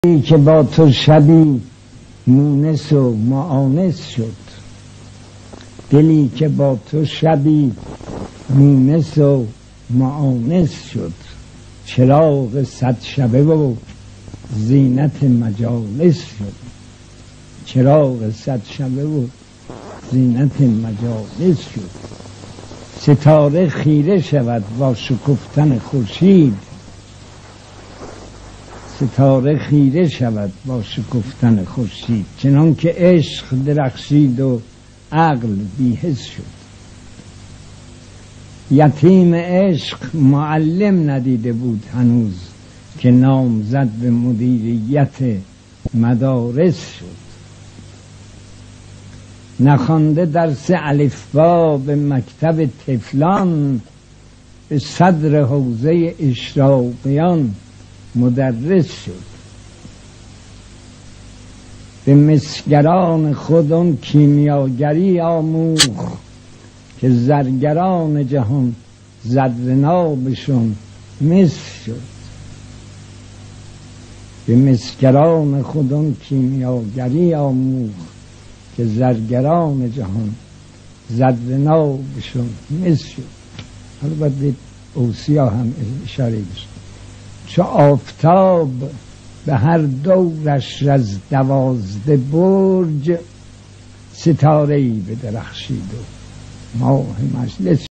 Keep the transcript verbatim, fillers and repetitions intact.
دلی که با تو شبی مونس و معانس شد، دلی که با تو شبی مونس و معانس شد، چراغ صد شبه و زینت مجالس شد، چراغ صد شبه و زینت مجالس شد. ستاره خیره شود با شکفتن خورشید، ستاره خیره شود با شکفتن خورشید، چنان که عشق درخشید و عقل بی‌حس شد. یتیم عشق معلم ندیده بود هنوز که نامزد به مدیریت مدارس شد. نخوانده درس الفبا به مکتب طفلان، به صدر حوزه اشراقیان مدرس شد. به مسگران خود آن کیمیاگری آموخت که زرگران جهان زر نابشون مس شد. به مسگران خود آن کیمیاگری آموخت که زرگران جهان زر نابشون مس شد. حالا باید به اوصیا هم اشاره بشه. چو آفتاب به هر دورش از دوازده برج، ستاره‌ای بدرخشید و ماه مجلس